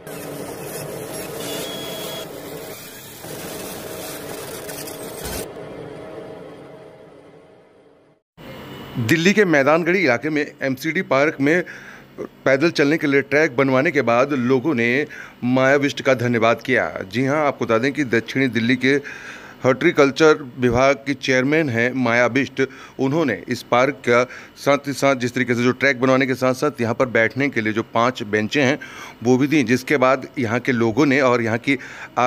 दिल्ली के मैदानगढ़ी इलाके में एमसीडी पार्क में पैदल चलने के लिए ट्रैक बनवाने के बाद लोगों ने मायाविष्ट का धन्यवाद किया। जी हां, आपको बता दें कि दक्षिणी दिल्ली के हॉर्टिकल्चर विभाग की चेयरमैन हैं मायाविष्ट। उन्होंने इस पार्क का साथ ही साथ जिस तरीके से जो ट्रैक बनवाने के साथ साथ यहाँ पर बैठने के लिए जो 5 बेंचें हैं वो भी दी, जिसके बाद यहाँ के लोगों ने और यहाँ की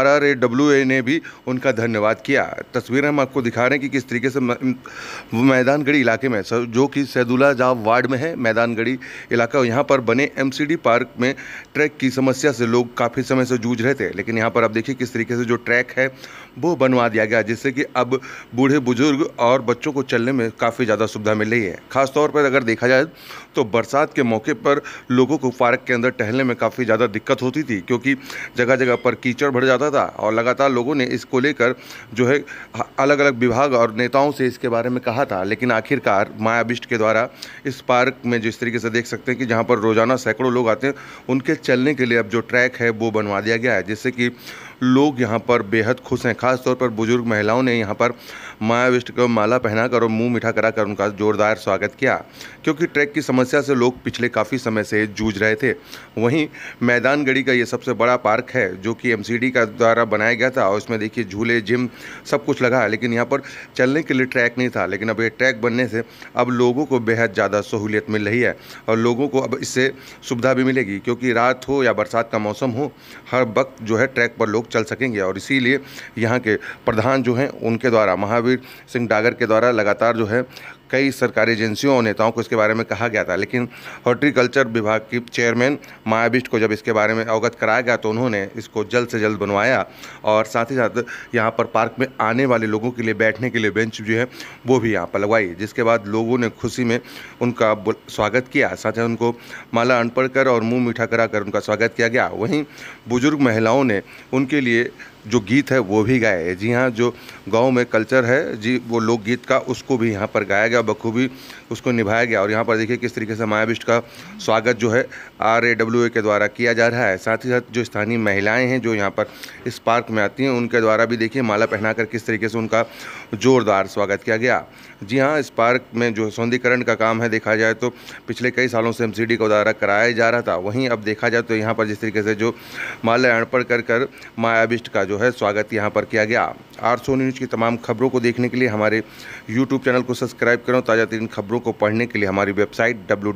RRAWA ने भी उनका धन्यवाद किया। तस्वीरें हम आपको दिखा रहे हैं कि किस तरीके से मैदानगढ़ी इलाके में जो कि सैदुल्ला जाब वार्ड में है मैदानगढ़ी इलाका, यहाँ पर बने एमसीडी पार्क में ट्रैक की समस्या से लोग काफ़ी समय से जूझ रहे थे। लेकिन यहाँ पर आप देखिए किस तरीके से जो ट्रैक है वो बनवा दिया गया, जिससे कि अब बूढ़े बुजुर्ग और बच्चों को चलने में काफ़ी ज़्यादा सुविधा मिल रही है। खास तौर पर अगर देखा जाए तो बरसात के मौके पर लोगों को पार्क के अंदर टहलने में काफ़ी ज़्यादा दिक्कत होती थी, क्योंकि जगह जगह पर कीचड़ भर जाता था। और लगातार लोगों ने इसको लेकर जो है अलग अलग विभाग और नेताओं से इसके बारे में कहा था, लेकिन आखिरकार मायाविष्ट के द्वारा इस पार्क में जिस तरीके से देख सकते हैं कि जहाँ पर रोज़ाना सैकड़ों लोग आते हैं, उनके चलने के लिए अब जो ट्रैक है वो बनवा दिया गया है, जिससे कि लोग यहाँ पर बेहद खुश हैं। खास तौर पर बुजुर्ग महिलाओं ने यहाँ पर मायाविष्ट को माला पहनाकर और मुंह मीठा कराकर उनका जोरदार स्वागत किया, क्योंकि ट्रैक की समस्या से लोग पिछले काफ़ी समय से जूझ रहे थे। वहीं मैदानगढ़ी का ये सबसे बड़ा पार्क है जो कि एमसीडी का द्वारा बनाया गया था, और इसमें देखिए झूले, जिम सब कुछ लगा है, लेकिन यहाँ पर चलने के लिए ट्रैक नहीं था। लेकिन अब ये ट्रैक बनने से अब लोगों को बेहद ज़्यादा सहूलियत मिल रही है और लोगों को अब इससे सुविधा भी मिलेगी, क्योंकि रात हो या बरसात का मौसम हो, हर वक्त जो है ट्रैक पर लोग चल सकेंगे। और इसीलिए यहाँ के प्रधान जो हैं उनके द्वारा, महावीर सिंह डागर के द्वारा लगातार जो है कई सरकारी एजेंसियों और नेताओं को इसके बारे में कहा गया था। लेकिन हॉर्टिकल्चर विभाग की चेयरमैन मायाविष्ट को जब इसके बारे में अवगत कराया गया तो उन्होंने इसको जल्द से जल्द बनवाया, और साथ ही साथ यहाँ पर पार्क में आने वाले लोगों के लिए बैठने के लिए बेंच जो है वो भी यहाँ पर लगवाई, जिसके बाद लोगों ने खुशी में उनका स्वागत किया। साथ ही उनको माला अनपढ़ कर और मुँह मीठा कराकर उनका स्वागत किया गया। वहीं बुजुर्ग महिलाओं ने उनके लिए जो गीत है वो भी गाए। जी हाँ, जो गांव में कल्चर है जी, वो लोकगीत का, उसको भी यहाँ पर गाया गया, बखूबी उसको निभाया गया। और यहाँ पर देखिए किस तरीके से मायाविष्ट का स्वागत जो है RRAWA के द्वारा किया जा रहा है। साथ ही साथ जो स्थानीय महिलाएं हैं जो यहाँ पर इस पार्क में आती हैं, उनके द्वारा भी देखिए माला पहनाकर किस तरीके से उनका जोरदार स्वागत किया गया। जी हाँ, इस पार्क में जो सौंदर्यीकरण का काम है देखा जाए तो पिछले कई सालों से एमसीडी के द्वारा कराया जा रहा था। वहीं अब देखा जाए तो यहाँ पर जिस तरीके से जो माला अर्पण कर मायाविष्ट का जो है स्वागत यहाँ पर किया गया। आर सोनी न्यूज़ की तमाम खबरों को देखने के लिए हमारे यूट्यूब चैनल को सब्सक्राइब करें। ताज़ा तरीन खबरों को पढ़ने के लिए हमारी वेबसाइट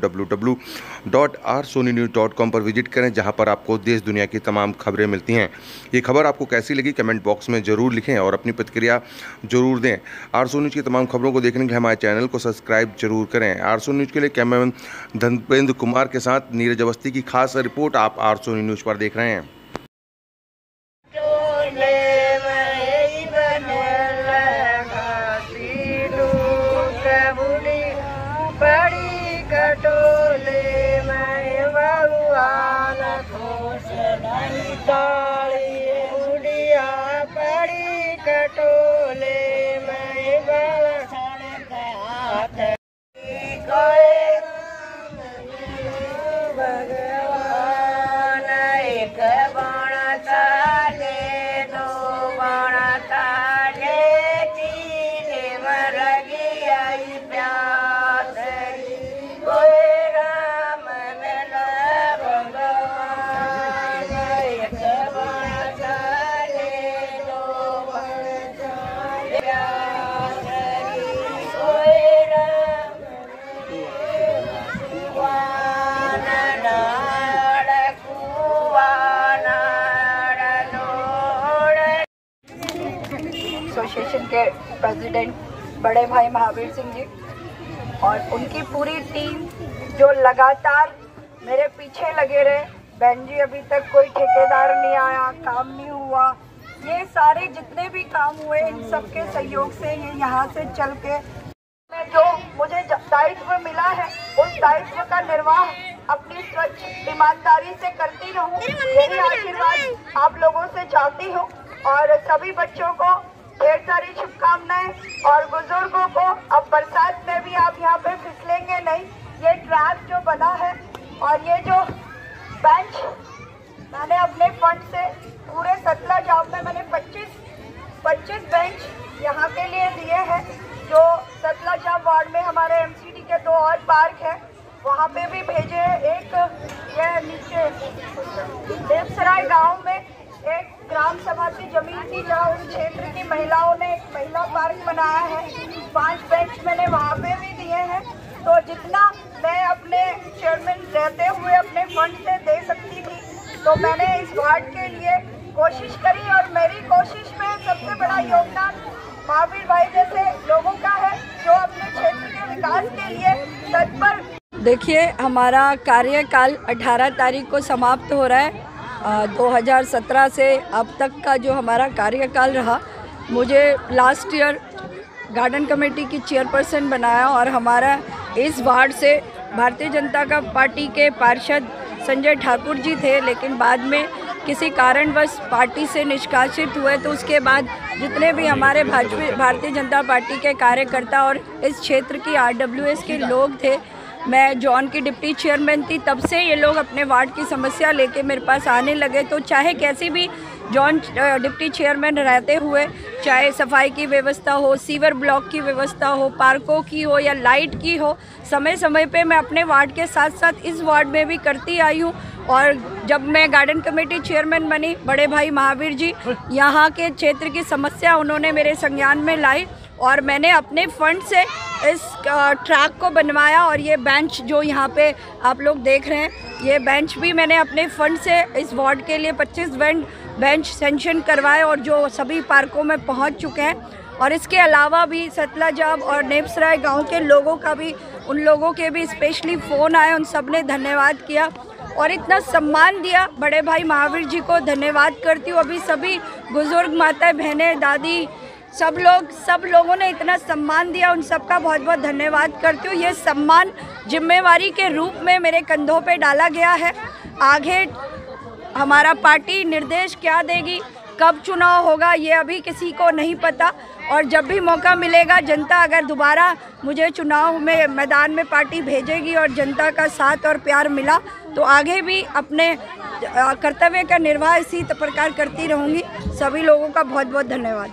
www.rsonynews.com पर विजिट करें, जहां पर आपको देश दुनिया की तमाम खबरें मिलती हैं। ये खबर आपको कैसी लगी कमेंट बॉक्स में ज़रूर लिखें और अपनी प्रतिक्रिया जरूर दें। आर सोनी न्यूज़ की तमाम खबरों को देखने के लिए हमारे चैनल को सब्सक्राइब जरूर करें। आर सोनी न्यूज़ के लिए कैमरामैन धर्मेंद्र कुमार के साथ नीरज अवस्थी की खास रिपोर्ट आप आर सोनी न्यूज़ पर देख रहे हैं। बड़ी कटोले में भगवान खुश डाली उड़िया, बड़ी कटोले में भगवान एक बण ताले, दो बण ताले, तीन मर गया प्यास। एसोसिएशन के प्रेसिडेंट बड़े भाई महावीर सिंह जी और उनकी पूरी टीम जो लगातार मेरे पीछे लगे रहे। बहन जी, अभी तक कोई ठेकेदार नहीं आया, काम नहीं हुआ। ये सारे जितने भी काम हुए इन सब के सहयोग से ये यहाँ से चल के मैं जो मुझे दायित्व मिला है उस दायित्व का निर्वाह अपनी स्वच्छ ईमानदारी से करती रहूँ। यही आशीर्वाद आप लोगों से चाहती हूँ और सभी बच्चों को ढेर सारी शुभकामनाएं। और बुजुर्गों को, अब बरसात में भी आप यहाँ पे फिसलेंगे नहीं। ये ट्रैक जो बना है और ये जो बेंच मैंने अपने फंड से पूरे सतलज जाम में मैंने 25 बेंच यहाँ के लिए दिए हैं। जो सतलज जाम वार्ड में हमारे एमसीडी के 2 और पार्क है, वहाँ पे भी भेजे हैं। एक ये नीचे देवसराय गांव में एक ग्राम सभा की जमीन थी, जहाँ उस क्षेत्र की महिलाओं ने एक महिला पार्क बनाया है। 5 बेंच मैंने वहाँ पे भी दिए हैं। तो जितना मैं अपने चेयरमैन रहते हुए अपने फंड से दे सकती थी, तो मैंने इस वार्ड के लिए कोशिश करी। और मेरी कोशिश में सबसे बड़ा योगदान महावीर भाई जैसे लोगों का है, जो अपने क्षेत्र के विकास के लिए तत्पर। देखिए, हमारा कार्यकाल 18 तारीख को समाप्त हो रहा है। 2017 से अब तक का जो हमारा कार्यकाल रहा, मुझे लास्ट ईयर गार्डन कमेटी की चेयरपर्सन बनाया और हमारा इस वार्ड से भारतीय जनता पार्टी के पार्षद संजय ठाकुर जी थे, लेकिन बाद में किसी कारणवश पार्टी से निष्कासित हुए। तो उसके बाद जितने भी हमारे भारतीय जनता पार्टी के कार्यकर्ता और इस क्षेत्र की RWS के लोग थे, मैं जॉन की डिप्टी चेयरमैन थी, तब से ये लोग अपने वार्ड की समस्या लेके मेरे पास आने लगे। तो चाहे कैसी भी जॉन डिप्टी चेयरमैन रहते हुए, चाहे सफाई की व्यवस्था हो, सीवर ब्लॉक की व्यवस्था हो, पार्कों की हो या लाइट की हो, समय समय पे मैं अपने वार्ड के साथ साथ इस वार्ड में भी करती आई हूँ। और जब मैं गार्डन कमेटी चेयरमैन बनी, बड़े भाई महावीर जी यहाँ के क्षेत्र की समस्या उन्होंने मेरे संज्ञान में लाई और मैंने अपने फंड से इस ट्रैक को बनवाया। और ये बेंच जो यहाँ पे आप लोग देख रहे हैं, ये बेंच भी मैंने अपने फंड से इस वार्ड के लिए 25 बेंच सेंक्शन करवाए और जो सभी पार्कों में पहुँच चुके हैं। और इसके अलावा भी सतलज जाम और नेपसराय गांव के लोगों का भी, उन लोगों के भी स्पेशली फ़ोन आए, उन सब ने धन्यवाद किया और इतना सम्मान दिया। बड़े भाई महावीर जी को धन्यवाद करती हूँ। अभी सभी बुज़ुर्ग माताएं, बहनें, दादी, सब लोगों ने इतना सम्मान दिया, उन सब का बहुत बहुत धन्यवाद करती हूँ। ये सम्मान जिम्मेवारी के रूप में मेरे कंधों पे डाला गया है। आगे हमारा पार्टी निर्देश क्या देगी, कब चुनाव होगा, ये अभी किसी को नहीं पता। और जब भी मौका मिलेगा, जनता अगर दोबारा मुझे चुनाव में मैदान में पार्टी भेजेगी और जनता का साथ और प्यार मिला, तो आगे भी अपने कर्तव्य का निर्वाह इसी प्रकार करती रहूँगी। सभी लोगों का बहुत बहुत धन्यवाद।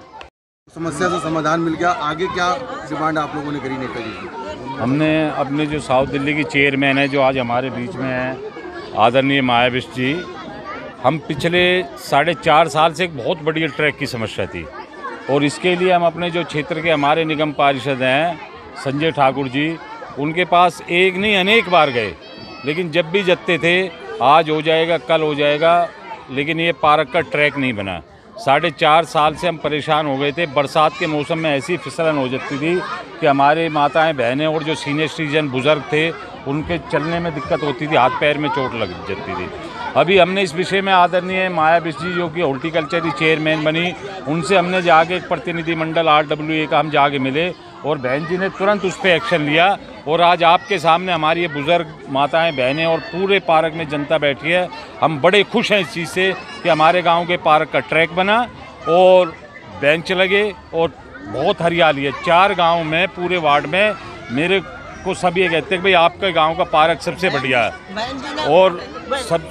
समस्या से समाधान मिल गया, आगे क्या डिमांड आप लोगों ने करी नेता जी की? हमने अपने जो साउथ दिल्ली की चेयरमैन है, जो आज हमारे बीच में है, आदरणीय माया बिष्ट जी, हम पिछले 4.5 साल से एक बहुत बड़ी ट्रैक की समस्या थी और इसके लिए हम अपने जो क्षेत्र के हमारे निगम पार्षद हैं संजय ठाकुर जी, उनके पास एक नहीं अनेक बार गए, लेकिन जब भी जत्ते थे आज हो जाएगा, कल हो जाएगा, लेकिन ये पार्क का ट्रैक नहीं बना। 4.5 साल से हम परेशान हो गए थे। बरसात के मौसम में ऐसी फिसलन हो जाती थी कि हमारे माताएं, बहनें और जो सीनियर सिटीजन बुज़ुर्ग थे, उनके चलने में दिक्कत होती थी, हाथ पैर में चोट लग जाती थी। अभी हमने इस विषय में आदरणीय माया बिष्ट जी, जो कि हॉर्टिकल्चर की चेयरमैन बनी, उनसे हमने जाके एक प्रतिनिधिमंडल RWA का हम जाके मिले और बहन जी ने तुरंत उस पर एक्शन लिया। और आज आपके सामने हमारी ये बुज़ुर्ग माताएं, बहनें और पूरे पार्क में जनता बैठी है। हम बड़े खुश हैं इस चीज़ से कि हमारे गांव के पार्क का ट्रैक बना और बेंच लगे और बहुत हरियाली है। 4 गांव में पूरे वार्ड में मेरे को सब ये कहते हैं कि भाई आपके गांव का पार्क सबसे बढ़िया है और सब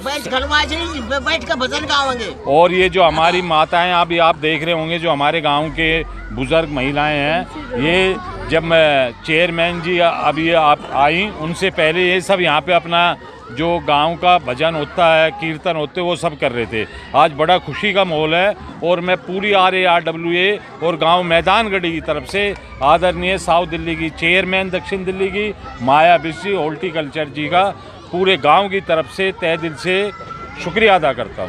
बैठ कर भजन गाएंगे। और ये जो हमारी माताएं, अभी आप देख रहे होंगे, जो हमारे गांव के बुज़ुर्ग महिलाएं हैं, ये जब मैं चेयरमैन जी अभी आप आई, उनसे पहले ये सब यहाँ पे अपना जो गांव का भजन होता है, कीर्तन होते, वो सब कर रहे थे। आज बड़ा खुशी का माहौल है और मैं पूरी RWA और गांव मैदानगढ़ी की तरफ से आदरणीय साउथ दिल्ली की चेयरमैन, दक्षिण दिल्ली की माया बिष्ट जी, हॉर्टिकल्चर जी का पूरे गांव की तरफ से तहे दिल से शुक्रिया अदा करता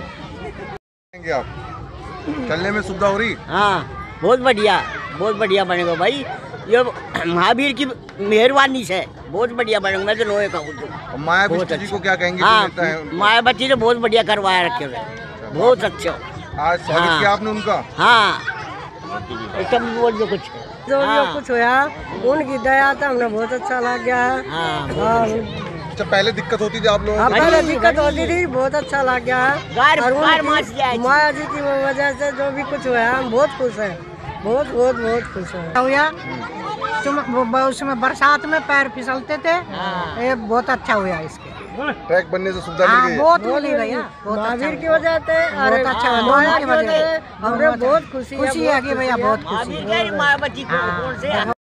हूँ। आप चलने में सुविधा हो रही? हाँ, बहुत बढ़िया बनेगा भाई। ये महावीर की मेहरबानी से बहुत बढ़िया बनेगा। मैं तो लोहे का हूँ। माया बिष्ट जी को क्या कहेंगे? हाँ, माया बच्ची ने बहुत बढ़िया करवाया रखे हुए, बहुत अच्छे। आज स्वागत किया आपने उनका? हाँ, एकदम बोल जो कुछ कुछ होया, उनकी दया था, हमने बहुत अच्छा लग गया। अच्छा, पहले दिक्कत होती थी आप लोगों को? पहले दिक्कत होती थी, बहुत अच्छा लग गया। माया जी की वजह से जो भी कुछ हुआ, हम बहुत खुश हैं, बहुत खुश हैं। उसमें बरसात में पैर फिसलते थे, ये बहुत अच्छा हुआ इसके। ट्रैक बनने से सुविधा मिल गई है। बहुत मिली भैया, महावीर की वजह से बहुत अच्छा, माया की वजह से हमें बहुत खुशी है कि भैया बहुत खुशी माया बच्ची कौन से